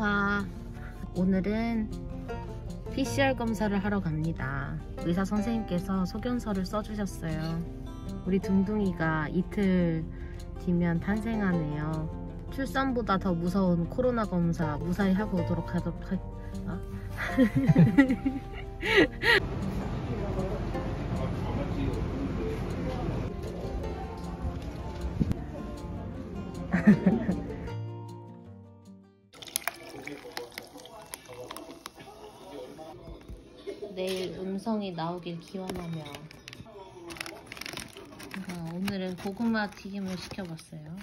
둥둥아, 오늘은 PCR 검사를 하러 갑니다. 의사 선생님께서 소견서를 써주셨어요. 우리 둥둥이가 이틀 뒤면 탄생하네요. 출산보다 더 무서운 코로나 검사 무사히 하고 오도록 하도록 할... 어? 내일 음성이 나오길 기원하며 오늘은 고구마 튀김을 시켜봤어요.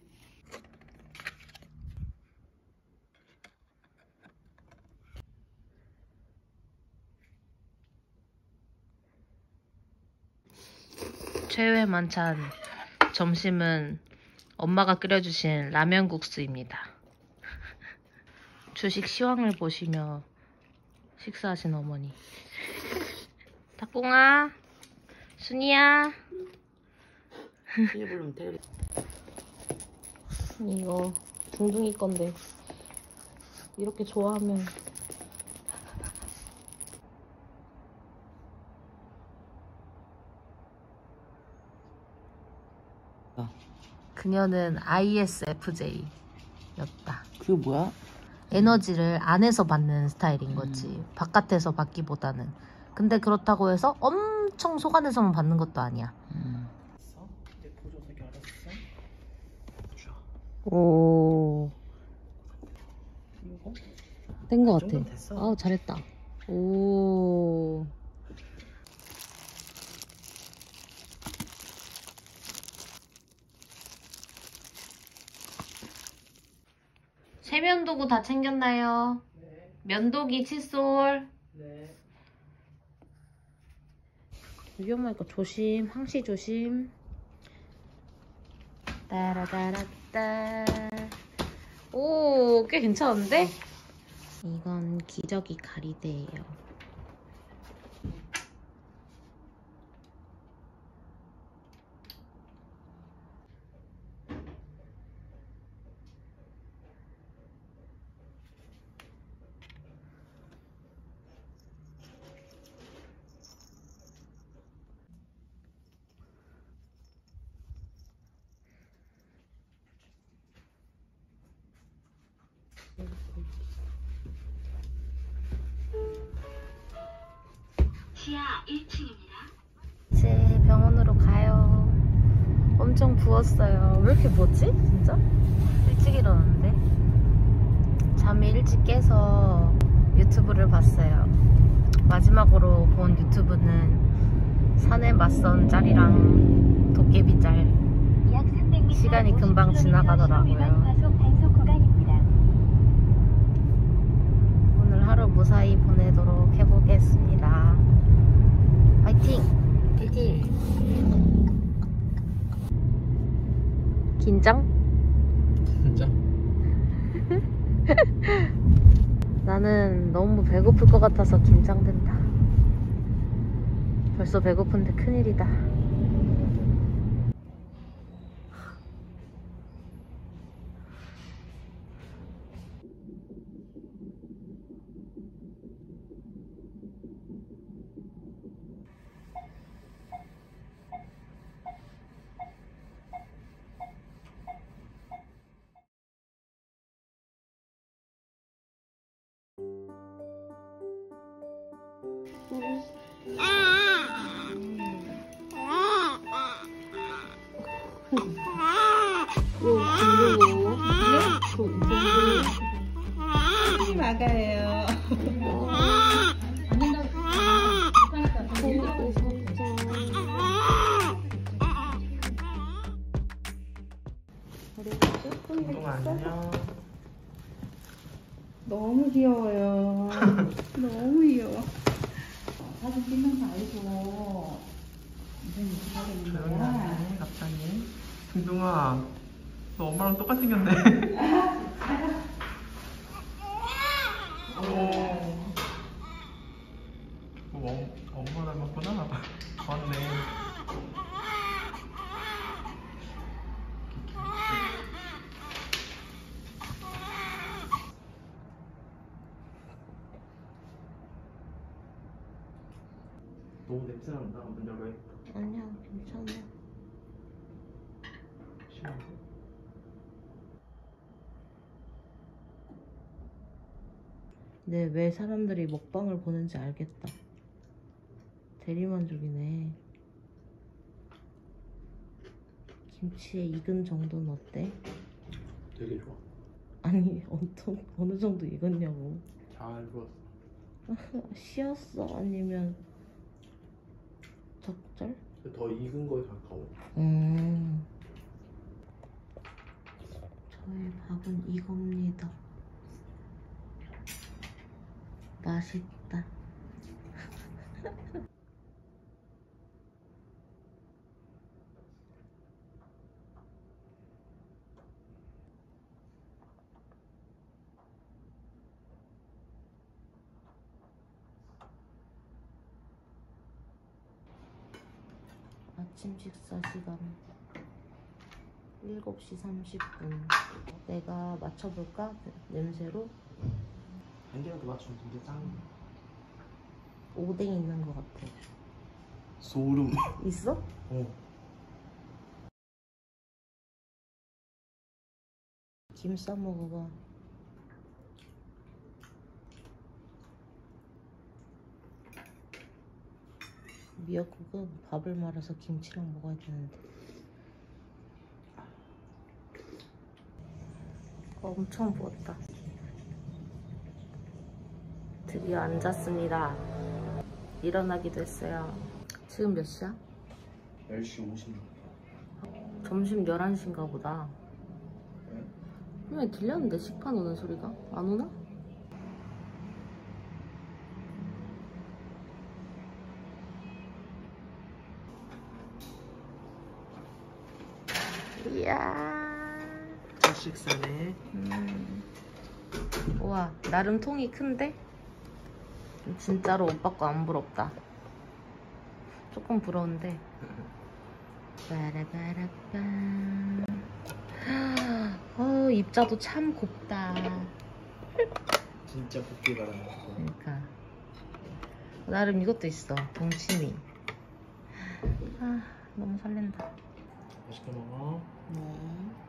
최후의 만찬 점심은 엄마가 끓여주신 라면국수입니다. 주식 시황을 보시며 식사하신 어머니. 닭봉아, 순이야. 이거 둥둥이 건데 이렇게 좋아하면 그녀는 ISFJ였다. 그게 뭐야? 에너지를 안에서 받는 스타일인 거지. 바깥에서 받기보다는. 근데 그렇다고 해서 엄청 속안에서만 받는 것도 아니야. 오. 된 거 같아. 아, 잘했다. 오. 세면도구 다 챙겼나요? 네. 면도기, 칫솔. 네. 위험하니까 조심. 항시 조심. 따라따라따. 오, 꽤 괜찮은데? 이건 기저귀 가리대예요. 지하 1층입니다. 이제 병원으로 가요. 엄청 부었어요. 왜 이렇게 부었지? 진짜? 일찍 일어났는데. 잠이 일찍 깨서 유튜브를 봤어요. 마지막으로 본 유튜브는 산에 맞선 짤이랑 도깨비 짤. 시간이 금방 지나가더라고요. 오늘 하루 무사히 보내도록 해보겠습니다. 화이팅! 화이팅! 긴장? 진짜? 나는 너무 배고플 것 같아서 긴장된다. 벌써 배고픈데 큰일이다. 막아요. 안녕. 너무 귀여워요. 너무 귀여워. 사진 찍는 거 알고 무슨 유튜브 하는 거야? 갑자기. 둥둥아, 너 엄마랑 똑같이 생겼네. 엄마 닮았구나. 맞네. 너무 냄새 난다. 문 열어야겠다. 아니야, 괜찮아. 심한데? 근데 왜 사람들이 먹방을 보는지 알겠다. 대리만족이네. 김치의 익은 정도는 어때? 되게 좋아. 아니, 어느 정도 익었냐고. 잘 구웠어. 쉬었어? 아니면 적절? 더 익은 거에 가까워. 저의 밥은 이겁니다. 맛있다. 아침 식사 시간 7시 30분. 내가 맞춰볼까? 냄새로? 한 개라도 맞추면 진짜 짱. 오뎅 있는 것 같아. 소름. 있어? 어. 김 싸 먹어봐. 미역국은 밥을 말아서 김치랑 먹어야 되는데. 엄청 부었다. 드디어 앉았습니다. 일어나기도 했어요. 지금 몇 시야? 10시 50분. 점심 11시인가 보다. 네? 분명히 들렸는데 식판 오는 소리가? 안 오나? 이야. 첫 식사네. 우와, 나름 통이 큰데? 진짜로 오빠 거 안 부럽다. 조금 부러운데. 빠라바라빠. 입자도 참 곱다. 진짜 곱게 바라는 거. 그러니까 나름 이것도 있어. 동치미. 너무 설렌다. 맛있게 먹어. 네.